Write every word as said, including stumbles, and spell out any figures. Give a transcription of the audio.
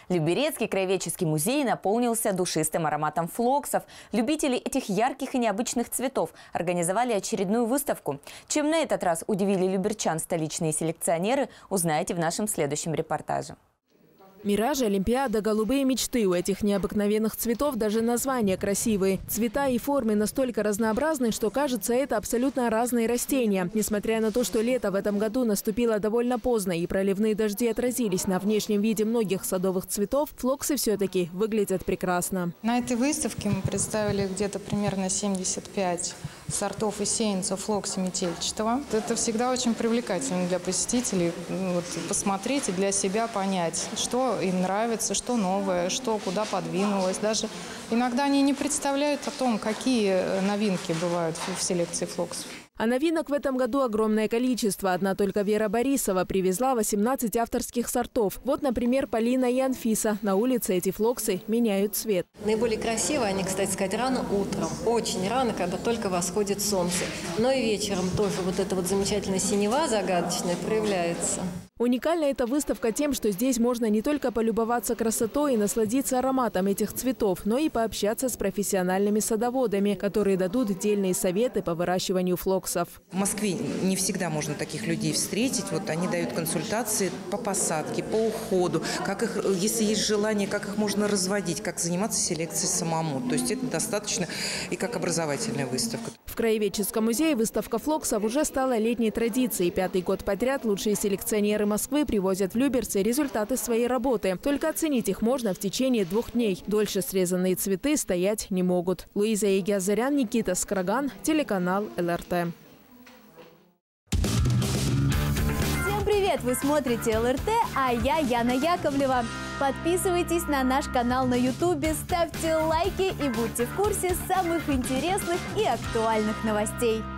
Люберецкий краеведческий музей наполнился душистым ароматом флоксов. Любители этих ярких и необычных цветов организовали очередную выставку. Чем на этот раз удивили люберчан столичные селекционеры, узнаете в нашем следующем репортаже. Миражи, Олимпиада, голубые мечты. У этих необыкновенных цветов даже названия красивые. Цвета и формы настолько разнообразны, что кажется, это абсолютно разные растения. Несмотря на то, что лето в этом году наступило довольно поздно и проливные дожди отразились на внешнем виде многих садовых цветов, флоксы все-таки выглядят прекрасно. На этой выставке мы представили где-то примерно семьдесят пять сортов и сеянцев флокса метельчатого. Это всегда очень привлекательно для посетителей, вот, посмотреть и для себя понять, что им нравится, что новое, что куда подвинулось. Даже иногда они не представляют о том, какие новинки бывают в селекции флоксов. А новинок в этом году огромное количество. Одна только Вера Борисова привезла восемнадцать авторских сортов. Вот, например, Полина и Анфиса. На улице эти флоксы меняют цвет. Наиболее красиво они, кстати сказать, рано утром. Очень рано, когда только восходит солнце. Но и вечером тоже вот эта вот замечательная синева загадочная проявляется. Уникальна эта выставка тем, что здесь можно не только полюбоваться красотой и насладиться ароматом этих цветов, но и пообщаться с профессиональными садоводами, которые дадут дельные советы по выращиванию флоксов. В Москве не всегда можно таких людей встретить. Вот они дают консультации по посадке, по уходу, как их, если есть желание, как их можно разводить, как заниматься селекцией самому. То есть это достаточно и как образовательная выставка. В Краеведческом музее выставка флоксов уже стала летней традицией. Пятый год подряд лучшие селекционеры Москвы привозят в Люберцы результаты своей работы. Только оценить их можно в течение двух дней. Дольше срезанные цветы стоять не могут. Луиза Егиазарян, Никита Скраган, телеканал эл эр тэ. Всем привет! Вы смотрите эл эр тэ, а я Яна Яковлева. Подписывайтесь на наш канал на ютубе, ставьте лайки и будьте в курсе самых интересных и актуальных новостей.